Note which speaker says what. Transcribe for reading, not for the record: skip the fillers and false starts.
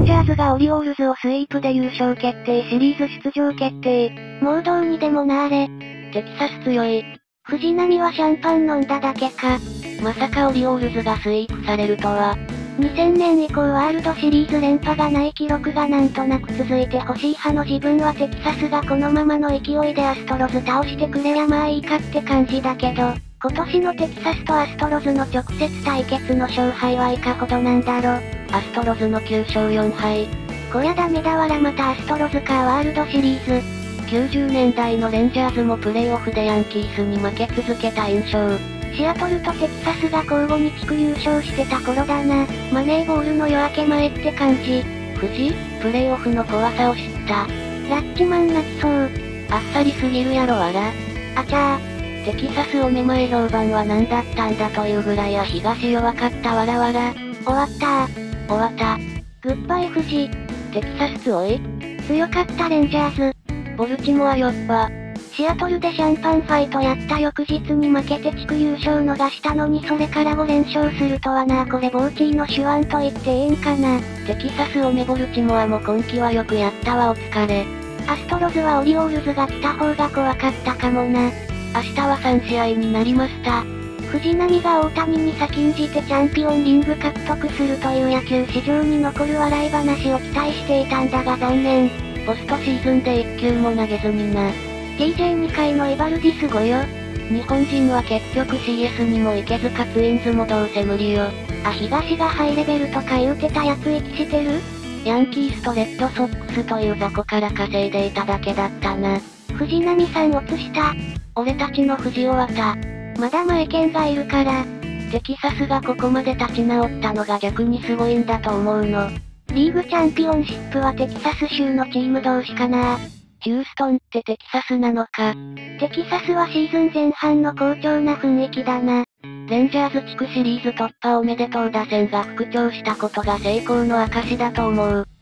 Speaker 1: ンジャーズがオリオールズをスイープで優勝決定シリーズ出場決定。もうどうにでもなーれ。
Speaker 2: テキサス強い。
Speaker 1: 藤波はシャンパン飲んだだけか。
Speaker 2: まさかオリオールズがスイープされるとは。
Speaker 1: 2000年以降ワールドシリーズ連覇がない記録がなんとなく続いてほしい派の自分はテキサスがこのままの勢いでアストロズ倒してくれやまあいいかって感じだけど、今年のテキサスとアストロズの直接対決の勝敗はいかほどなんだろ。
Speaker 2: アストロズの9勝4敗。
Speaker 1: こりゃダメだわらまたアストロズかワールドシリーズ。
Speaker 2: 90年代のレンジャーズもプレイオフでヤンキースに負け続けた印象。
Speaker 1: シアトルとテキサスが交互に地区優勝してた頃だな。マネーボールの夜明け前って感じ。
Speaker 2: 藤、プレイオフの怖さを知った。
Speaker 1: ラッチマン泣きそう。
Speaker 2: あっさりすぎるやろわら。
Speaker 1: あちゃー。
Speaker 2: テキサスお目前評判は何だったんだというぐらいや東弱かったわらわら。
Speaker 1: 終わった
Speaker 2: ー。終わった。
Speaker 1: グッバイ藤。
Speaker 2: テキサス強い？
Speaker 1: 強かったレンジャーズ。
Speaker 2: ボルチモアよっぱ。
Speaker 1: シアトルでシャンパンファイトやった翌日に負けて地区優勝逃したのにそれから5連勝するとはなこれボーチーの手腕と言っていいんかな。
Speaker 2: テキサスオメボルチモアも今季はよくやったわお疲れ。
Speaker 1: アストロズはオリオールズが来た方が怖かったかもな。
Speaker 2: 明日は3試合になりました。
Speaker 1: 藤波が大谷に先んじてチャンピオンリング獲得するという野球史上に残る笑い話を期待していたんだが残念。
Speaker 2: ポストシーズンで1球も投げずにな。
Speaker 1: TJ2 回のイバルディス5よ。
Speaker 2: 日本人は結局 CS にも行けずかツインズもどうせ無理よ。
Speaker 1: 東がハイレベルとか言うてたやつ息してる？
Speaker 2: ヤンキースとレッドソックスという雑魚から稼いでいただけだったな。
Speaker 1: 藤波さん落とした。
Speaker 2: 俺たちの藤尾綿。
Speaker 1: まだ前剣がいるから。
Speaker 2: テキサスがここまで立ち直ったのが逆にすごいんだと思うの。
Speaker 1: リーグチャンピオンシップはテキサス州のチーム同士かな。
Speaker 2: ヒューストンってテキサスなのか。
Speaker 1: テキサスはシーズン前半の好調な雰囲気だな。
Speaker 2: レンジャーズ地区シリーズ突破おめでとう打線が復調したことが成功の証だと思う。